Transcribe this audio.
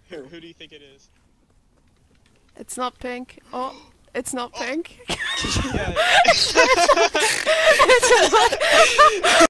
Who do you think it is? It's not pink. Oh, it's not pink. Yeah. It's not